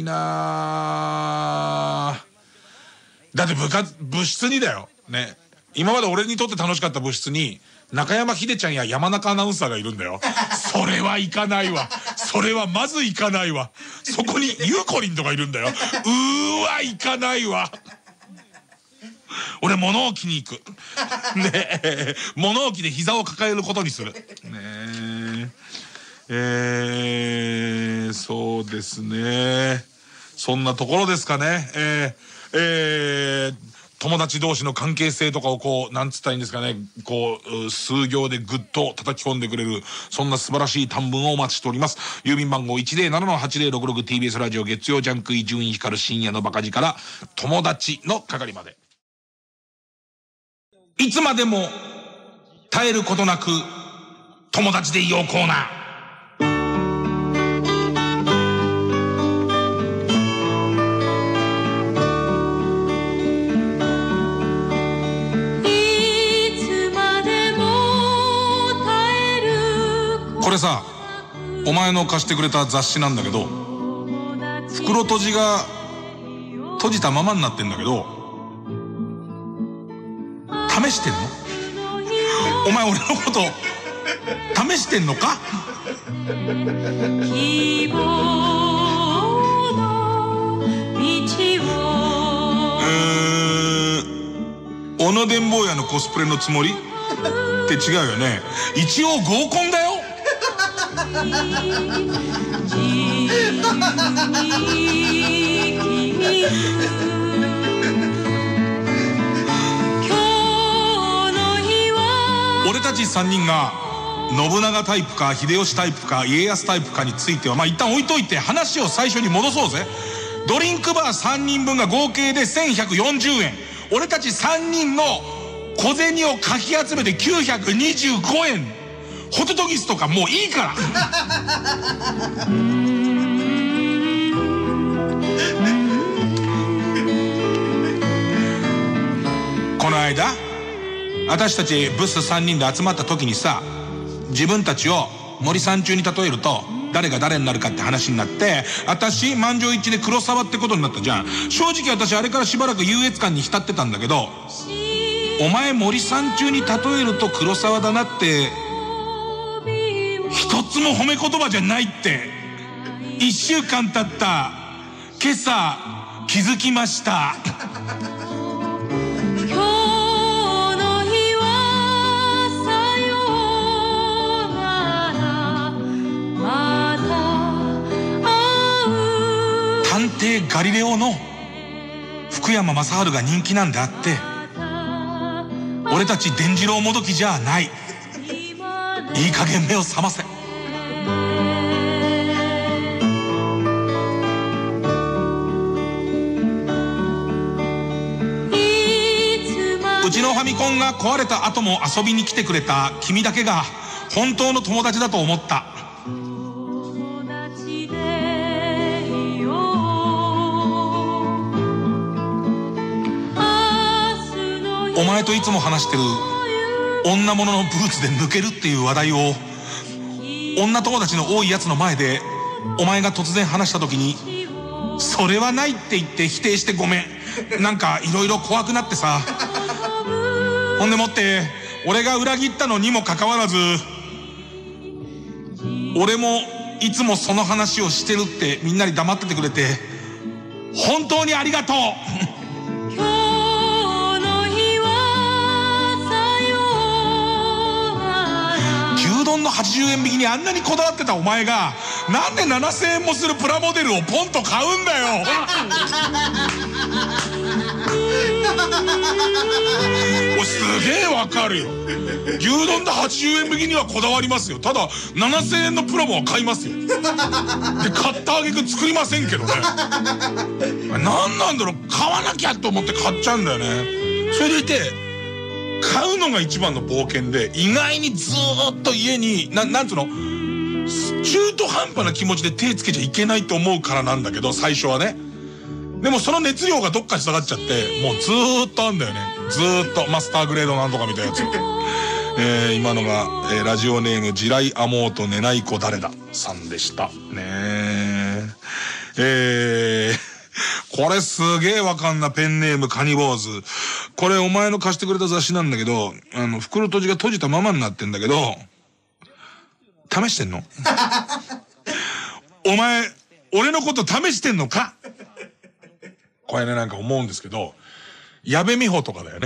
なー。だって部活部室にだよね、今まで俺にとって楽しかった部室に中山秀ちゃんや山中アナウンサーがいるんだよ。それは行かないわ。それはまず行かないわ。 そこにゆうこりんとかいるんだよ。うーわ、行かないわ。俺物置に行く。ねえ、物置で膝を抱えることにする。ねえ。えー、そうですね。そんなところですかね。えー、えー、友達同士の関係性とかをこう、なんつったらいいんですかね、こう、数行でぐっと叩き込んでくれる、そんな素晴らしい短文をお待ちしております。郵便番号 いちゼロななのはちゼロろくろく ティービーエス ラジオ月曜ジャンク伊集院光る深夜のバカ力から友達の係まで。いつまでも絶えることなく友達でいようコーナー。これさ、お前の貸してくれた雑誌なんだけど、袋閉じが閉じたままになってんだけど、試してんの？お前俺のこと試してんのか？希望の道を。うーん、小野伝坊やのコスプレのつもりって違うよね。一応合コンだよ。俺たちさんにんが信長タイプか秀吉タイプか家康タイプかについてはまあ一旦置いといて、話を最初に戻そうぜ。ドリンクバーさんにんぶんが合計でせんひゃくよんじゅうえん、俺たちさんにんの小銭をかき集めてきゅうひゃくにじゅうごえん。ホトトギスとかもういいからこの間私たちブスさんにんで集まった時にさ、自分たちを森三中に例えると誰が誰になるかって話になって、私満場一致で黒沢ってことになったじゃん。正直私あれからしばらく優越感に浸ってたんだけど、お前森三中に例えると黒沢だなって一つも褒め言葉じゃないって一週間経った今朝気づきました。今日の日はさよならまた会う。探偵ガリレオの福山雅治が人気なんであって、俺たち伝次郎もどきじゃない。いい加減目を覚ませ。うちのファミコンが壊れた後も遊びに来てくれた君だけが本当の友達だと思った。お前といつも話してる女物のブーツで抜けるっていう話題を女友達の多いやつの前でお前が突然話した時に、それはないって言って否定してごめん。なんかいろいろ怖くなってさ。ほんでもって俺が裏切ったのにもかかわらず、俺もいつもその話をしてるってみんなに黙っててくれて本当にありがとう。牛丼のはちじゅうえん引きにあんなにこだわってたお前がなんでななせんえんもするプラモデルをポンと買うんだよ。おすげえわかるよ。牛丼ではちじゅうえん引きにはこだわりますよ。ただななせんえんのプラモは買いますよ。で買ったあげく作りませんけどね。何なんだろう、買わなきゃと思って買っちゃうんだよね。それでいて買うのが一番の冒険で、意外にずーっと家にな、なんつうの中途半端な気持ちで手つけちゃいけないと思うからなんだけど、最初はね。でもその熱量がどっかに下がっちゃってもうずーっとあんだよね。ずーっとマスターグレードなんとかみたいなやつ。えー、今のが、えー、ラジオネーム地雷アモーと寝ない子誰ださんでしたね。えーこれすげえわかんな。ペンネームカニ坊主。これお前の貸してくれた雑誌なんだけど、あの袋閉じが閉じたままになってんだけど、試してんの？お前俺のこと試してんのかこれね、なんか思うんですけど、矢部美穂とかだよね。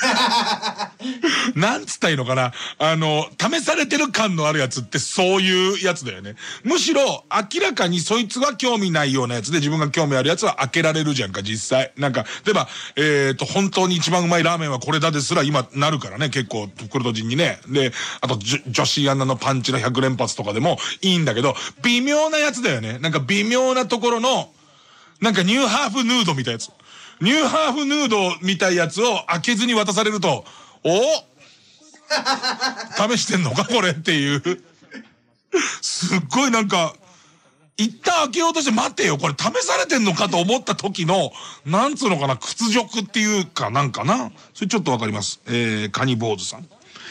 なんつったらいいのかな。あの、試されてる感のあるやつってそういうやつだよね。むしろ明らかにそいつが興味ないようなやつで自分が興味あるやつは開けられるじゃんか、実際。なんか、例えば、えっと、本当に一番うまいラーメンはこれだですら今なるからね、結構、袋とじにね。で、あと、女子アナのパンチのひゃく連発とかでもいいんだけど、微妙なやつだよね。なんか微妙なところの、なんかニューハーフヌードみたいなやつ。ニューハーフヌードみたいやつを開けずに渡されると、お試してんのかこれっていう。すっごいなんか、一旦開けようとして待てよ、これ試されてんのかと思った時の、なんつうのかな、屈辱っていうかなんかな。それちょっとわかります。えー、カニ坊主さん。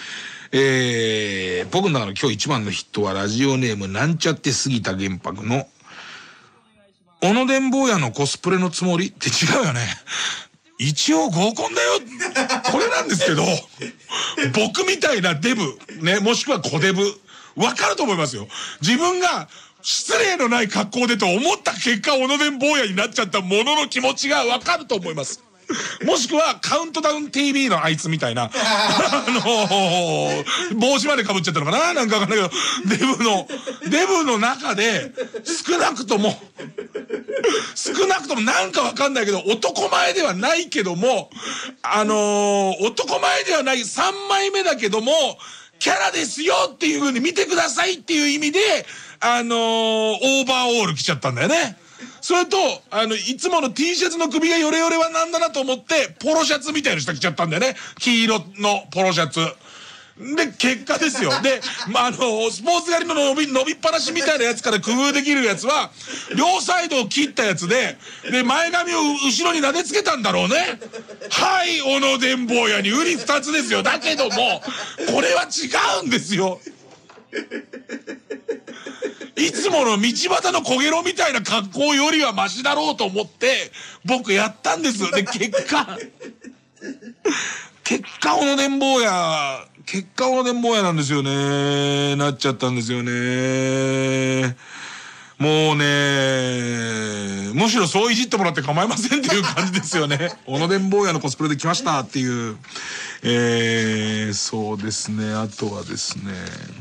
えー、僕の中の今日一番のヒットはラジオネームなんちゃって杉田玄白の小野伝坊やのコスプレのつもりって違うよね。一応合コンだよ。これなんですけど、僕みたいなデブ、ね、もしくは小デブ、わかると思いますよ。自分が失礼のない格好でと思った結果、小野伝坊やになっちゃったものの気持ちがわかると思います。もしくは、カウントダウン ティーブイ のあいつみたいな、あのー、帽子まで被っちゃったのかななんかわかんないけど、デブの、デブの中で、少なくとも、少なくともなんかわかんないけど、男前ではないけども、あのー、男前ではないさんまいめだけども、キャラですよっていう風に見てくださいっていう意味で、あのー、オーバーオール着ちゃったんだよね。それと、あの、いつもの T シャツの首がヨレヨレはなんだなと思って、ポロシャツみたいの下着ちゃったんだよね。黄色のポロシャツ。で、結果ですよ。で、まあ、あの、スポーツ狩りの伸び、伸びっぱなしみたいなやつから工夫できるやつは、両サイドを切ったやつで、で、前髪を後ろに撫でつけたんだろうね。はい、小野伝坊やに売り二つですよ。だけども、これは違うんですよ。いつもの道端の小ゲロみたいな格好よりはマシだろうと思って、僕やったんです。で、結果、結果小野伝坊や、結果小野伝坊やなんですよね。なっちゃったんですよね。もうね、むしろそういじってもらって構いませんっていう感じですよね。小野伝坊やのコスプレで来ましたっていう。えー、そうですね。あとはですね、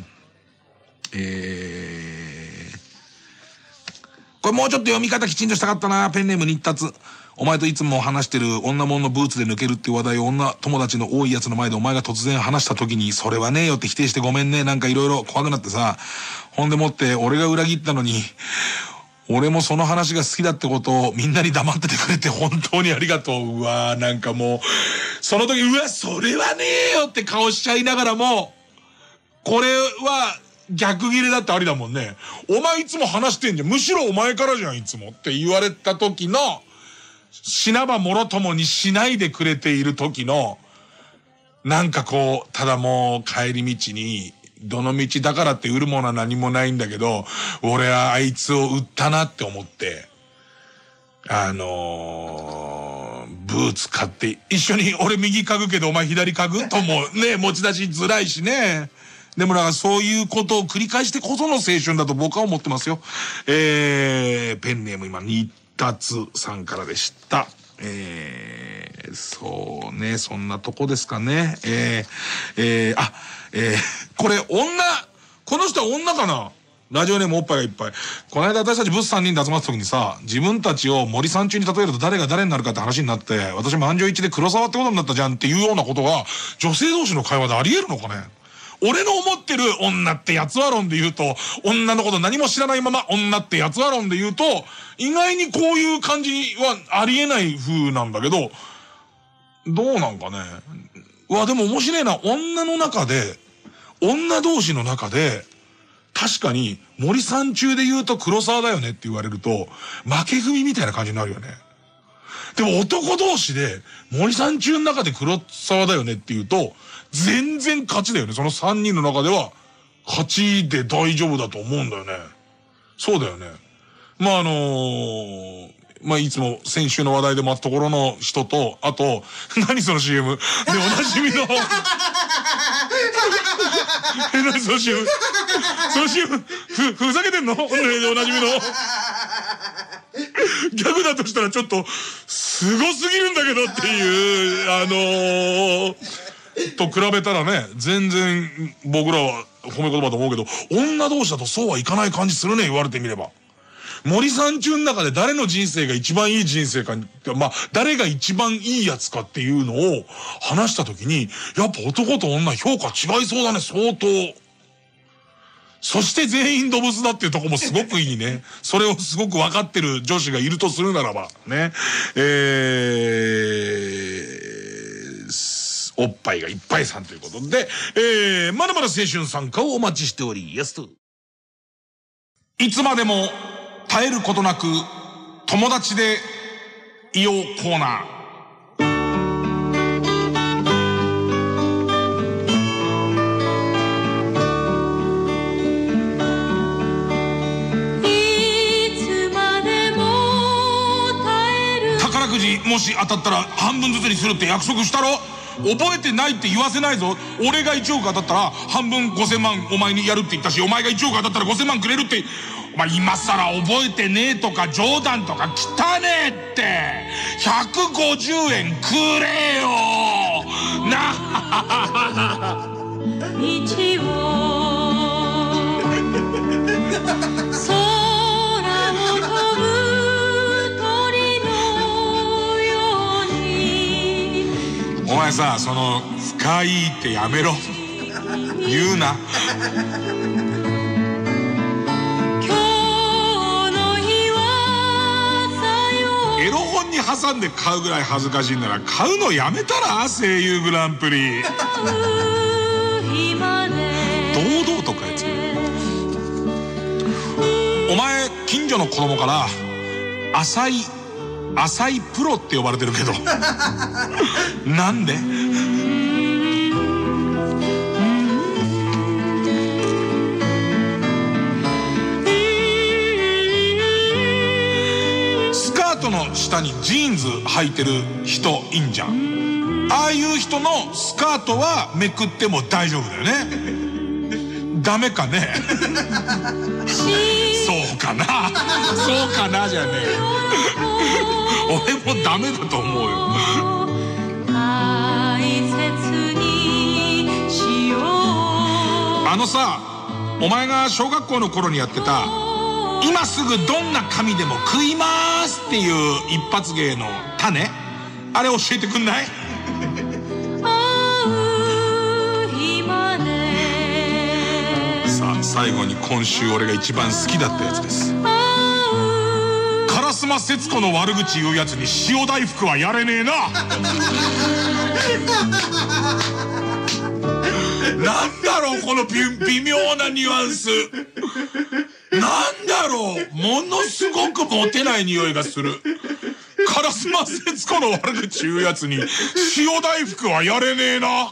えー、これもうちょっと読み方きちんとしたかったな。ペンネーム日達。お前といつも話してる女物のブーツで抜けるっていう話題を女友達の多いやつの前でお前が突然話した時に、それはねえよって否定してごめんね。なんかいろいろ怖くなってさ。ほんでもって俺が裏切ったのに、俺もその話が好きだってことをみんなに黙っててくれて本当にありがとう。うわーなんかもう、その時、うわ、それはねえよって顔しちゃいながらも、これは、逆切れだってありだもんね。お前いつも話してんじゃん。むしろお前からじゃん、いつも。って言われた時の、死なばもろともにしないでくれている時の、なんかこう、ただもう帰り道に、どの道だからって売るものは何もないんだけど、俺はあいつを売ったなって思って、あのー、ブーツ買って、一緒に俺右家具けどお前左家具ともね、持ち出しづらいしね。でもなんかそういうことを繰り返してこその青春だと僕は思ってますよ。えー、ペンネーム今、日達さんからでした。えー、そうね、そんなとこですかね。えー、えー、あ、えー、これ女、この人は女かな？ラジオネームおっぱいがいっぱい。この間私たちブスさんにんで集まった時にさ、自分たちを森三中に例えると誰が誰になるかって話になって、私満場一致で黒沢ってことになったじゃんっていうようなことが、女性同士の会話であり得るのかね？俺の思ってる女ってやつは論で言うと、女のこと何も知らないまま女ってやつは論で言うと、意外にこういう感じはありえない風なんだけど、どうなんかね。うわ、でも面白いな。女の中で、女同士の中で、確かに森三中で言うと黒沢だよねって言われると、負け組みたいな感じになるよね。でも男同士で森三中の中で黒沢だよねって言うと、全然勝ちだよね。そのさんにんの中では、勝ちで大丈夫だと思うんだよね。そうだよね。まあ、あのー、まあ、いつも先週の話題で待つところの人と、あと、何その シーエム でおなじみの、え、何その シーエム その シーエム、ふ、ふざけてんのでおなじみの、 ギャグだとしたらちょっと、すごすぎるんだけどっていう、あのー、と比べたらね、全然僕らは褒め言葉と思うけど、女同士だとそうはいかない感じするね、言われてみれば。森三中の中で誰の人生が一番いい人生か、まあ、誰が一番いいやつかっていうのを話したときに、やっぱ男と女評価違いそうだね、相当。そして全員動物だっていうとこもすごくいいね。それをすごく分かってる女子がいるとするならば、ね。えー、おっぱいがいっぱいさんということで、えー、まだまだ青春参加をお待ちしておりやすと。いつまでも絶えることなく友達でいようコーナー。宝くじもし当たったら半分ずつにするって約束したろ。覚えてないって言わせないぞ。俺がいちおく当たったら半分ごせんまんお前にやるって言ったし、お前がいちおく当たったらごせんまんくれるって。お前今さら覚えてねえとか冗談とか汚ねえってひゃくごじゅうえんくれよな道を空を飛ぶ鳥のように。お前さ、その深いってやめろ言うな。エロ本に挟んで買うぐらい恥ずかしいなら買うのやめたら。声優グランプリ堂々とかやつ。お前近所の子供から浅い浅いプロって呼ばれてるけどなんで？の下にジーンズ履いてる人いんじゃん。ああいう人のスカートはめくっても大丈夫だよね。ダメかねそうかなそうかなじゃねえ俺もダメだと思うよ。あのさ、お前が小学校の頃にやってた今すぐどんな紙でも食いますっていう一発芸の種、あれ教えてくんない？さあ最後に今週俺が一番好きだったやつです。烏丸節子の悪口言うやつに塩大福はやれねえななんだろうこの 微, 微妙なニュアンス。なんだろう、ものすごくモテない匂いがする。烏丸節子の悪口言うやつに塩大福はやれねえな。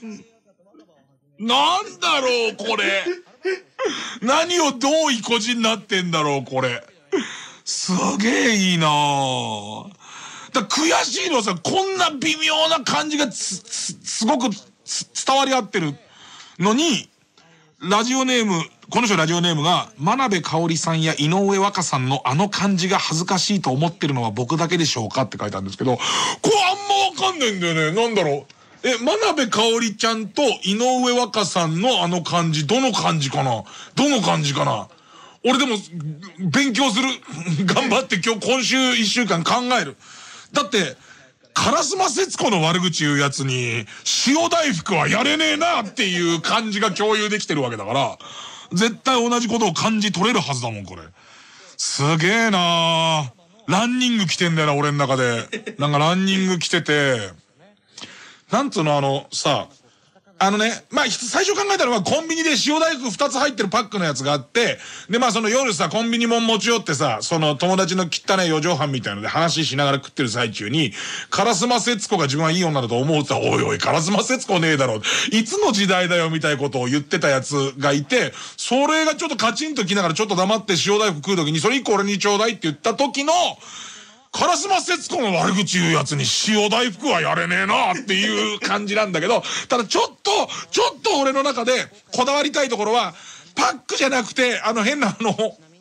なんだろうこれ。何をどういこじになってんだろうこれ。すげえいいなぁ。だ悔しいのはさ、こんな微妙な感じがつつすごく伝わり合ってるのに、ラジオネームこの人ラジオネームが真鍋かおりさんや井上和香さんのあの感じが恥ずかしいと思ってるのは僕だけでしょうかって書いてあるんですけど、これあんまわかんないんだよね。なんだろう。え、真鍋かおりちゃんと井上和香さんのあの感じ、どの感じかなどの感じかな俺でも、勉強する。頑張って今日、今週一週間考える。だって、烏丸節子の悪口言うやつに、塩大福はやれねえなっていう感じが共有できてるわけだから、絶対同じことを感じ取れるはずだもん、これ。すげえなぁ。ランニング来てんだよな、俺の中で。なんかランニング来てて、なんつうのあの、さ、あのね、まあ、最初考えたのはコンビニで塩大福ふたつ入ってるパックのやつがあって、で、まあその夜さ、コンビニも持ち寄ってさ、その友達の汚い四畳半みたいので話しながら食ってる最中に、烏丸節子が自分はいい女だと思うと、おいおい、烏丸節子ねえだろ。いつの時代だよみたいなことを言ってたやつがいて、それがちょっとカチンときながらちょっと黙って塩大福食うときに、それ以降俺にちょうだいって言った時の、烏丸節子の悪口言うやつに塩大福はやれねえなっていう感じなんだけど、ただちょっと、ちょっと俺の中でこだわりたいところは、パックじゃなくて、あの変なあの、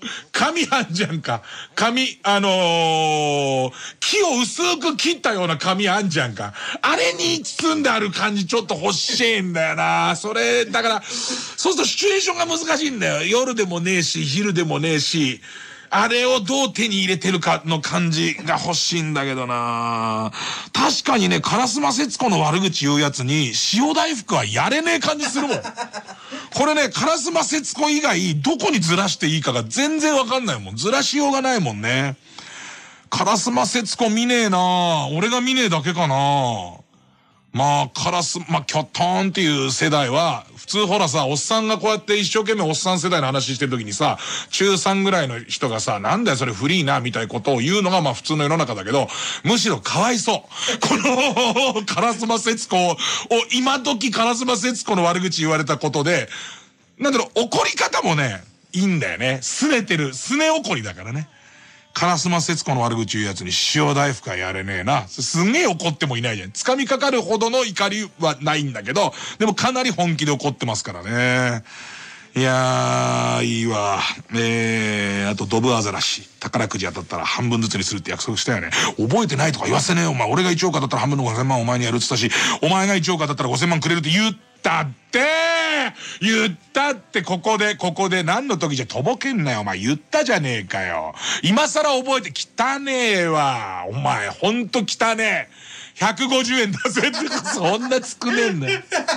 紙あんじゃんか。紙、あのー、木を薄く切ったような紙あんじゃんか。あれに包んである感じちょっと欲しいんだよな。それ、だから、そうするとシチュエーションが難しいんだよ。夜でもねえし、昼でもねえし、あれをどう手に入れてるかの感じが欲しいんだけどな。確かにね、烏丸節子の悪口言うやつに、塩大福はやれねえ感じするもん。これね、烏丸節子以外、どこにずらしていいかが全然わかんないもん。ずらしようがないもんね。烏丸節子見ねえな。俺が見ねえだけかな。まあ、カラス、まあ、キョットーンっていう世代は、普通ほらさ、おっさんがこうやって一生懸命おっさん世代の話してる時にさ、中さんぐらいの人がさ、なんだよそれフリーな、みたいなことを言うのがまあ普通の世の中だけど、むしろかわいそう。この、烏丸節子を、今時烏丸節子の悪口言われたことで、なんだろう、怒り方もね、いいんだよね。拗ねてる、拗ね怒りだからね。烏丸節子の悪口言うやつに塩大福はやれねえな。すんげえ怒ってもいないじゃん。掴みかかるほどの怒りはないんだけど、でもかなり本気で怒ってますからね。いやー、いいわ。えー、あとドブアザラシ。宝くじ当たったら半分ずつにするって約束したよね。覚えてないとか言わせねえよ、お前。俺がいちおく当たったら半分のごせんまんお前にやるって言ったし、お前がいちおく当たったらごせんまんくれるって言ったって言ったって、ここで、ここで、何の時じゃとぼけんなよ、お前。言ったじゃねえかよ。今更覚えて汚ねえわ。お前、ほんと汚ねえ。ひゃくごじゅうえんだぜって、そんなつくねえんだよ。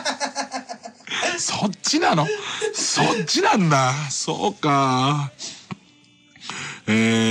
そっちなの？そっちなんだ。そうか。え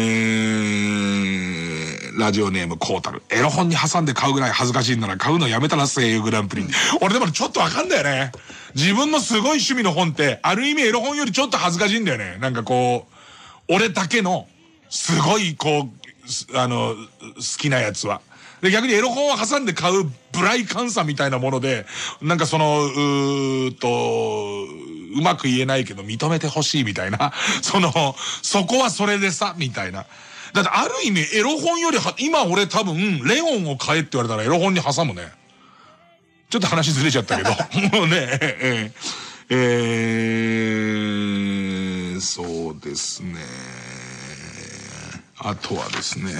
ー、ラジオネームコータル。エロ本に挟んで買うぐらい恥ずかしいんなら買うのやめたら声優グランプリ。俺でもちょっとわかんだよね。自分のすごい趣味の本って、ある意味エロ本よりちょっと恥ずかしいんだよね。なんかこう、俺だけの、すごいこう、あの、好きなやつは。で、逆にエロ本を挟んで買うブライ監査みたいなもので、なんかその、うーと、うまく言えないけど認めてほしいみたいな、その、そこはそれでさ、みたいな。だってある意味エロ本よりは、今俺多分、レオンを買えって言われたらエロ本に挟むね。ちょっと話ずれちゃったけど。もうね、えー、えー、そうですね。あとはですね。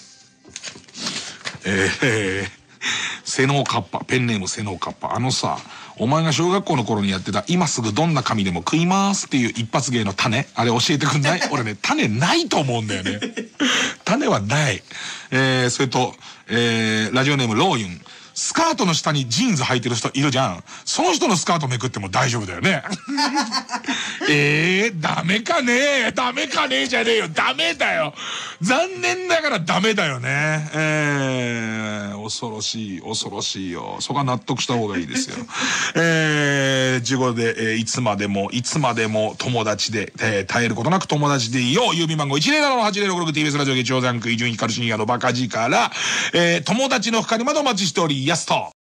えー、セノーカッパ、ペンネームセノーカッパ。あのさ、お前が小学校の頃にやってた今すぐどんな紙でも食いますっていう一発芸の種、あれ教えてくんない？俺ね、種ないと思うんだよね。種はない。えー、それと、えー、ラジオネームローユン。スカートの下にジーンズ履いてる人いるじゃん。その人のスカートめくっても大丈夫だよね。えー、ダメかねえ。ダメかねえじゃねえよ。ダメだよ。残念ながらダメだよね。えー、恐ろしい、恐ろしいよ。そこは納得した方がいいですよ。えー、事後で、えー、いつまでも、いつまでも友達で、えー、耐えることなく友達でいいよ。郵便番号 いちゼロゼロのはちゼロろくろく ティービーエス ラジオ月曜ジャンク伊集院光深夜のバカ力、えー、友達の深にまでお待ちしておりやすと。